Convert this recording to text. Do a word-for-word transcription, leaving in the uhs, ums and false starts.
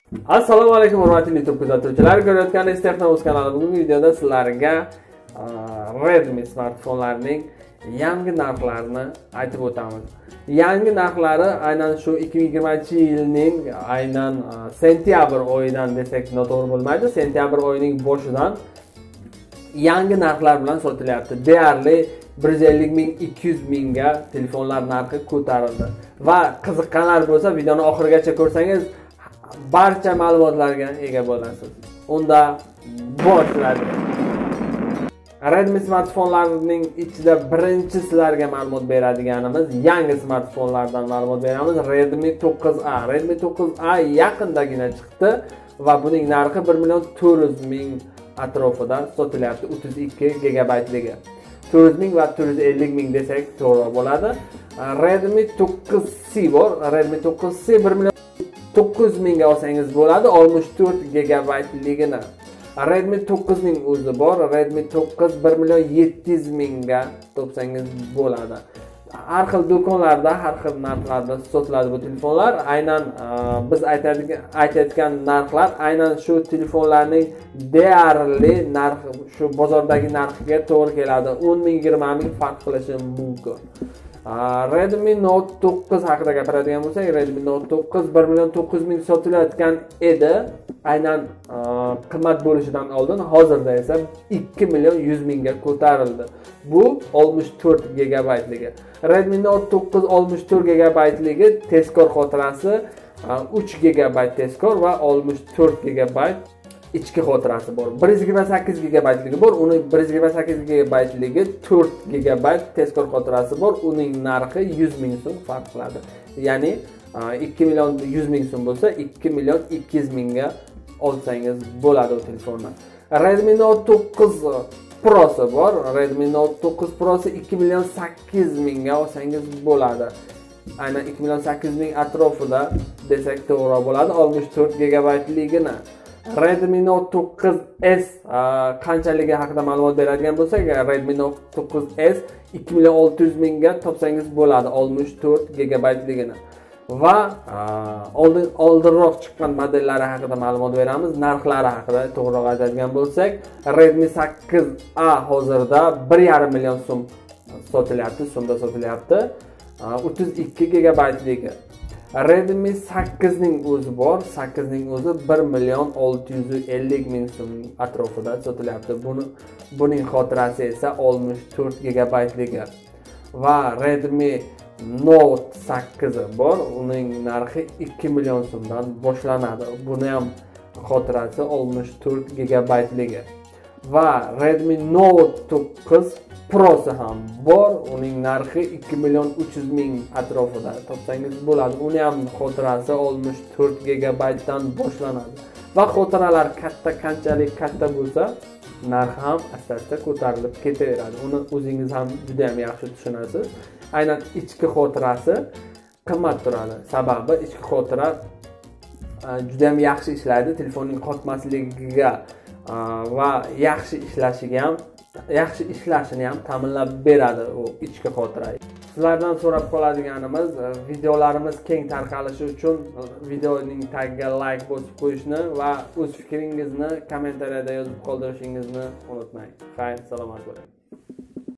Assalomu alaykum hurmatli YouTube kuzatuvchilar. Ko'rayotganingiz Texnouz kanali. Bugungi videoda sizlarga Redmi smartfonlarining yangi narxlarini aytib o'tamiz. Yangi narxlari aynan shu ikki ming yigirmanchi yilning aynan sentyabr oyidan desak noto'g'ri bo'lmaydi. Sentyabr oyining boshidan yangi narxlar bilan sotilyapti. Deyarli bir yuz ellik ming ikki yuz mingga telefonlar narxi ko'tarildi. Va qiziqqanlar bo'lsa videoni oxirigacha ko'rsangiz barcha ma'lumotlarga ega bo'lasiz. Unda boshlaymiz. Redmi smartfonlarining ichida birinchi sizlarga ma'lumot beradiganimiz yangi smartfonlardan ma'lumot beramiz. Redmi to'qqiz A. Redmi to'qqiz A yaqindagina chiqdi va buning narxi bir million to'rt yuz ming atrofida sotilyapti. o'ttiz ikki gigabaytligi. to'rt yuz ming va to'rt yuz ellik ming desak to'g'ri bo'ladi. Redmi to'qqiz C bor. Redmi to'qqiz C bir million to'qqiz yuz mingga olsangiz bo'ladi, oltmish to'rt gigabaytligini. Redmi to'qqiz ning o'zi bor. Redmi to'qqiz bir million yetti yuz mingga topsangiz bo'ladi. Har xil do'konlarda, har xil narxlarda sotiladi bu telefonlar. Aynan biz aytadigan aytayotgan narxlar aynan shu telefonlarning deyarli narxi, shu bozordagi narxiga to'g'ri keladi. o'n ming yigirma ming farq qilishi mumkin. Redmi Note to'qqiz haqida gapiradigan bo'lsak, Redmi Note to'qqiz bir million to'qqiz yuz ming sotilayotgan edi. Aynan qimmat bo'lishidan oldin, hozirda esa ikki million yuz mingga ko'tarildi. Bu oltmish to'rt gigabaytligi. Redmi Note to'qqiz oltmish to'rt gigabaytligi, tezkor xotirasi uch gigabayt tezkor va oltmish to'rt gigabayt ichki xotirasi bor. bir yuz yigirma sakkiz gigabaytligi bor. Uni bir yuz yigirma sakkiz gigabaytligi to'rt gigabayt tezkor xotirasi bor. Uning narxi yuz ming so'm farq qiladi. Ya'ni ikki million yuz ming so'm bo'lsa, ikki million ikki yuz mingga olsangiz bo'ladi o telefonni. Redmi Note to'qqiz Pro'si bor. Redmi Note to'qqiz Pro'si ikki million sakkiz yuz mingga olsangiz bo'ladi. Aynan ikki million sakkiz yuz ming atrofida desak to'g'ri bo'ladi, oltmish to'rt gigabaytligini. Redmi Note to'qqiz S qanchaligi haqida ma'lumot beradigan bo'lsak, Redmi Note to'qqiz S ikki million olti yuz mingga topsangiz bo'ladi, oltmish to'rt gigabaytligini. Va oldin oldinroq chiqqan modellari haqida ma'lumot beramiz. Narxlari haqida to'g'riroq aytadigan bo'lsak, Redmi sakkiz A hozirda bir yarim million so'm sotilyapti, so'mda sotilyapti. o'ttiz ikki gigabaytligi. Redmi sakkiz ning o'zi bor. sakkiz ning o'zi bir million olti yuz ellik ming so'm atrofida sotilyapti. Buni buning xotirasi esa oltmish to'rt gigabaytligi. Va Redmi Note sakkiz bor. Uning narxi ikki million so'mdan boshlanadi. Buni ham xotirasi oltmish to'rt gigabaytligi. Va Redmi Note to'qqiz Pro'si ham bor. Uning narxi ikki million uch yuz ming atrofida topsangiz bo'ladi. Uni ham xotirasi oltmish to'rt gigabaytdan boshlanadi. Va xotiralar katta qanchalik katta bo'lsa, narxi ham asta-asta ko'tarilib ketaveradi. Uni o'zingiz ham juda ham yaxshi tushunasiz. Aynan ichki xotirasi qimmat turadi. Sababi ichki xotira juda ham yaxshi ishlaydi. Telefonning qotmasligiga va yaxshi ishlashiga ham yaxshi ishlashini ham ta'minlab beradi u ichki xotira. Sizlardan so'rab qoladiganimiz, videolarimiz keng tarqalishi uchun videoning tagiga like bosib qo'yishni va o'z fikringizni kommentariyada yozib qoldirishingizni unutmang. Xayr, salomat bo'ling.